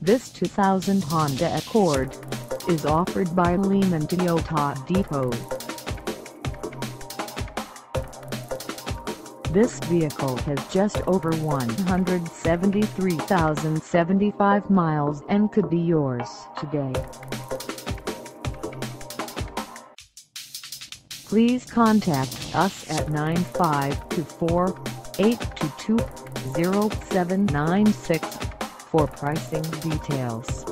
This 2000 Honda Accord is offered by Lehman Toyota Depot. This vehicle has just over 173,075 miles and could be yours today. Please contact us at 9524-822-0796 for pricing details.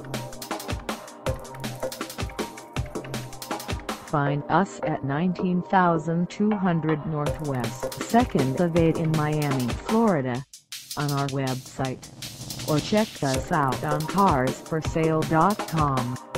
Find us at 19200 Northwest 2nd Ave in Miami, Florida, on our website, or check us out on carsforsale.com.